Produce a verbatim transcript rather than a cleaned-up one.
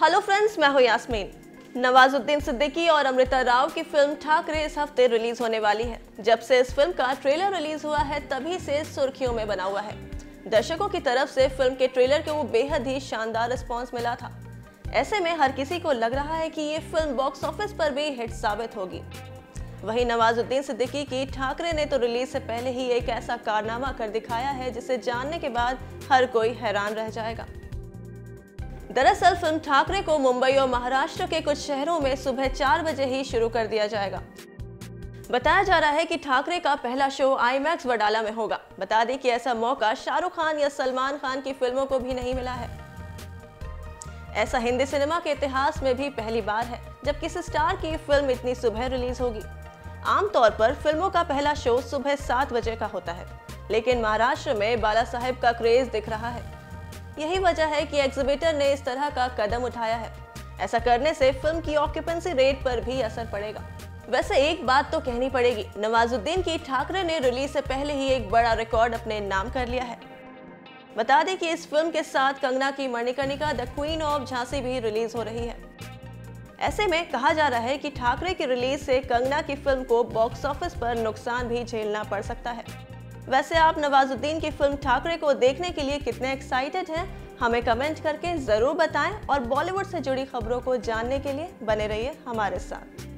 Hello friends, मैं हूं यास्मीन। नवाजुद्दीन सिद्दीकी और अमृता राव की फिल्म ठाकरे इस हफ्ते रिलीज होने वाली है। जब से इस फिल्म का ट्रेलर रिलीज हुआ है तभी से सुर्खियों में बना हुआ है। दर्शकों की तरफ से फिल्म के ट्रेलर को बेहद ही शानदार रिस्पॉन्स मिला था। ऐसे में हर किसी को लग रहा है कि ये फिल्म बॉक्स ऑफिस पर भी हिट साबित होगी। वहीं नवाजुद्दीन सिद्दीकी की ठाकरे ने तो रिलीज से पहले ही एक ऐसा कारनामा कर दिखाया है जिसे जानने के बाद हर कोई हैरान रह जाएगा। दरअसल फिल्म ठाकरे को मुंबई और महाराष्ट्र के कुछ शहरों में सुबह चार बजे ही शुरू कर दिया जाएगा। बताया जा रहा है कि ठाकरे का पहला शो आईमैक्स वडाला में होगा। बता दें कि ऐसा मौका शाहरुख खान या सलमान खान की फिल्मों को भी नहीं मिला है। ऐसा हिंदी सिनेमा के इतिहास में भी पहली बार है जब किसी स्टार की फिल्म इतनी सुबह रिलीज होगी। आमतौर पर फिल्मों का पहला शो सुबह सात बजे का होता है, लेकिन महाराष्ट्र में बाला साहेब का क्रेज दिख रहा है। यही वजह है कि एग्जीबिटर ने इस तरह का कदम उठाया है। ऐसा करने से फिल्म की ऑक्यूपेंसी रेट पर भी असर पड़ेगा। वैसे एक बात तो कहनी पड़ेगी, नवाजुद्दीन की ठाकरे ने रिलीज से पहले ही एक बड़ा रिकॉर्ड अपने नाम कर लिया है। बता दें कि इस फिल्म के साथ कंगना की Manikarnika the queen of Jhansi भी रिलीज हो रही है। ऐसे में कहा जा रहा है कि ठाकरे की रिलीज से कंगना की फिल्म को बॉक्स ऑफिस पर नुकसान भी झेलना पड़ सकता है। वैसे आप नवाजुद्दीन की फिल्म ठाकरे को देखने के लिए कितने एक्साइटेड हैं, हमें कमेंट करके जरूर बताएं और बॉलीवुड से जुड़ी खबरों को जानने के लिए बने रहिए हमारे साथ।